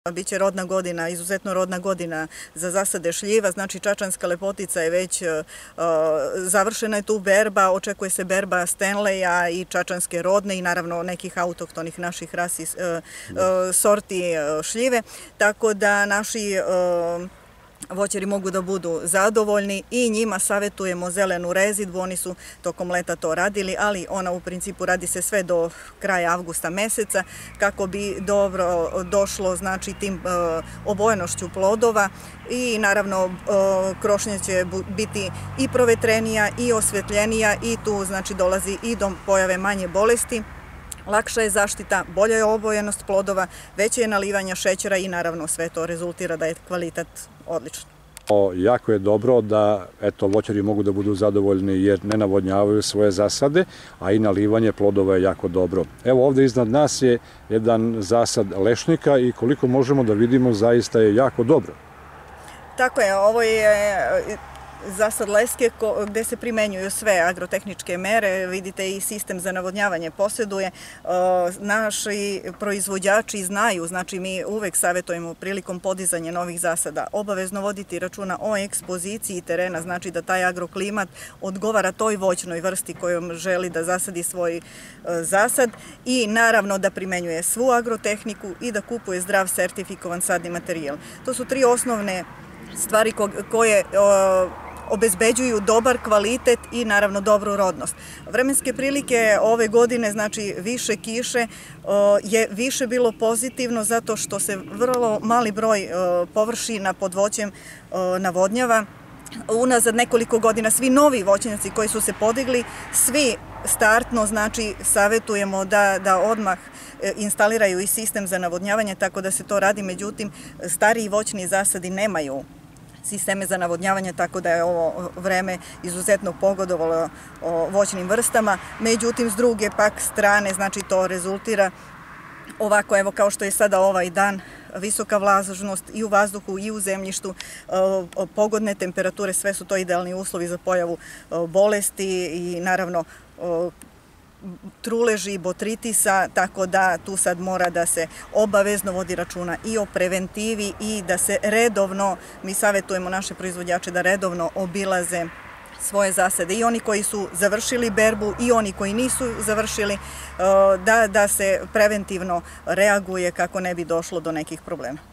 Biće rodna godina, izuzetno rodna godina za zasade šljiva, znači Čačanska lepotica je već završena je tu berba, očekuje se berba Stanleya i Čačanske rodne i naravno nekih autohtonih naših rasi sorti šljive, tako da naši voćari mogu da budu zadovoljni i njima savjetujemo zelenu rezidbu. Oni su tokom leta to radili, ali ona u principu radi se sve do kraja avgusta meseca kako bi dobro došlo znači tim obojenošću plodova i naravno krošnja će biti i provetrenija i osvetljenija i tu znači dolazi i do pojave manje bolesti. Lakša je zaštita, bolja je obojenost plodova, veće je nalivanja šećera i naravno sve to rezultira da je kvalitet odličan. Jako je dobro da voćari mogu da budu zadovoljni jer ne navodnjavaju svoje zasade, a i nalivanje plodova je jako dobro. Evo ovde iznad nas je jedan zasad lešnika i koliko možemo da vidimo zaista je jako dobro. Tako je, ovo je zasad leske gde se primenjuju sve agrotehničke mere, vidite i sistem za navodnjavanje posjeduje. Naši proizvođači znaju, znači mi uvek savjetujemo prilikom podizanja novih zasada obavezno voditi računa o ekspoziciji terena, znači da taj agroklimat odgovara toj voćnoj vrsti kojom želi da zasadi svoj zasad i naravno da primenjuje svu agrotehniku i da kupuje zdrav sertifikovan sadni materijal. To su tri osnovne stvari koje obezbeđuju dobar kvalitet i naravno dobru rodnost. Vremenske prilike ove godine, znači više kiše, je više bilo pozitivno zato što se vrlo mali broj površina pod voćem navodnjava. Unazad nekoliko godina svi novi voćnjaci koji su se podigli, svi startno, znači savjetujemo da odmah instaliraju i sistem za navodnjavanje, tako da se to radi, međutim stariji voćni zasadi nemaju sisteme za navodnjavanje, tako da je ovo vreme izuzetno pogodovalo voćnim vrstama. Međutim, s druge pak strane, znači to rezultira ovako, evo kao što je sada ovaj dan, visoka vlažnost i u vazduhu i u zemljištu, pogodne temperature, sve su to idealni uslovi za pojavu bolesti i naravno truleži, botritisa, tako da tu sad mora da se obavezno vodi računa i o preventivi i da se redovno, mi savjetujemo naše proizvođače da redovno obilaze svoje zasade i oni koji su završili berbu i oni koji nisu završili, da se preventivno reaguje kako ne bi došlo do nekih problema.